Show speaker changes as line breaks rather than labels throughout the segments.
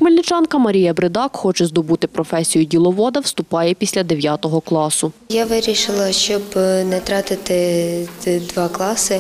Хмельничанка Марія Бридак хоче здобути професію діловода, вступає після 9 класу.
Я вирішила, щоб не тратити 2 класи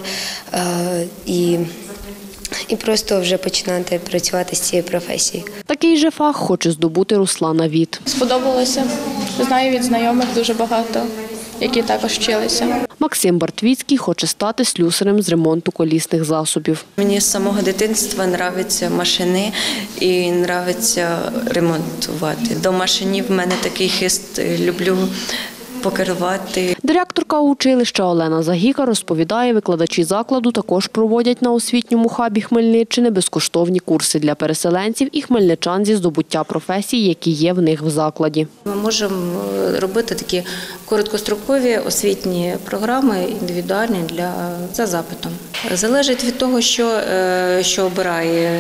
і просто вже починати працювати з цією професією.
Такий же фах хоче здобути Руслана Віт.
Сподобалося. Знаю від знайомих дуже багато, які також вчилися.
Максим Бартвіцький хоче стати слюсарем з ремонту колісних засобів.
Мені з самого дитинства подобаються машини і подобається ремонтувати. До машинів в мене такий хист, люблю покерувати.
Директорка училища Олена Загіка розповідає, викладачі закладу також проводять на освітньому хабі Хмельниччини безкоштовні курси для переселенців і хмельничан зі здобуття професій, які є в них в закладі.
Ми можемо робити такі короткострокові освітні програми, індивідуальні за запитом. Залежить від того, що обирає,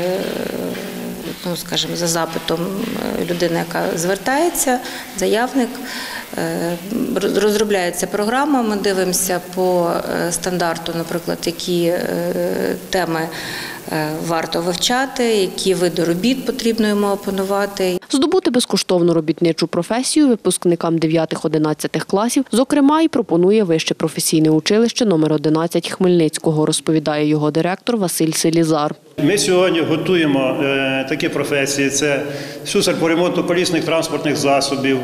скажімо, за запитом людина, яка звертається, заявник. Розробляється програма, ми дивимося по стандарту, наприклад, які теми варто вивчати, які види робіт потрібно йому опанувати.
Здобути безкоштовну робітничу професію випускникам 9-11 класів, зокрема, і пропонує Вище професійне училище номер 11 Хмельницького, розповідає його директор Василь Селізар.
Ми сьогодні готуємо такі професії. Це слюсар по ремонту колісних транспортних засобів,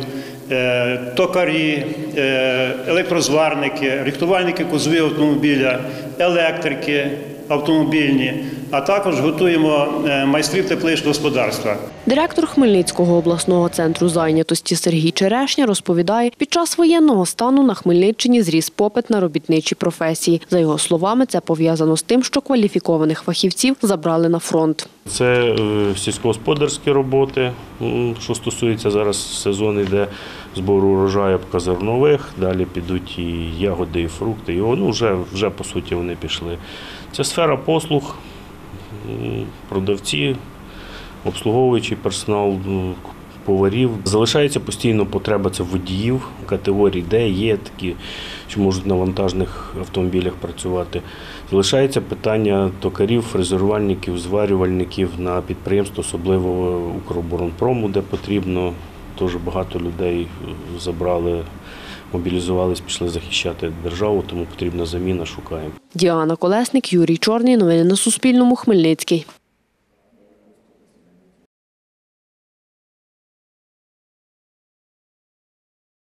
токарі, електрозварники, рихтувальники кузовів автомобіля, електрики автомобільні, а також готуємо майстрів тепличного господарства.
Директор Хмельницького обласного центру зайнятості Сергій Черешня розповідає, під час воєнного стану на Хмельниччині зріс попит на робітничі професії. За його словами, це пов'язано з тим, що кваліфікованих фахівців забрали на фронт.
Це сільськогосподарські роботи, що стосується зараз сезон йде збору урожаю зернових, далі підуть і ягоди, і фрукти, і вже по суті вони пішли. Це сфера послуг, продавці, обслуговуючий персонал, поварів. Залишається постійно потреба це водіїв категорій Д, Є такі, що можуть на вантажних автомобілях працювати. Залишається питання токарів, фрезерувальників, зварювальників на підприємство, особливо Укроборонпрому, де потрібно. Дуже багато людей забрали, мобілізувались, пішли захищати державу, тому потрібна заміна, шукаємо.
Діана Колесник, Юрій Чорний. Новини на Суспільному. Хмельницький.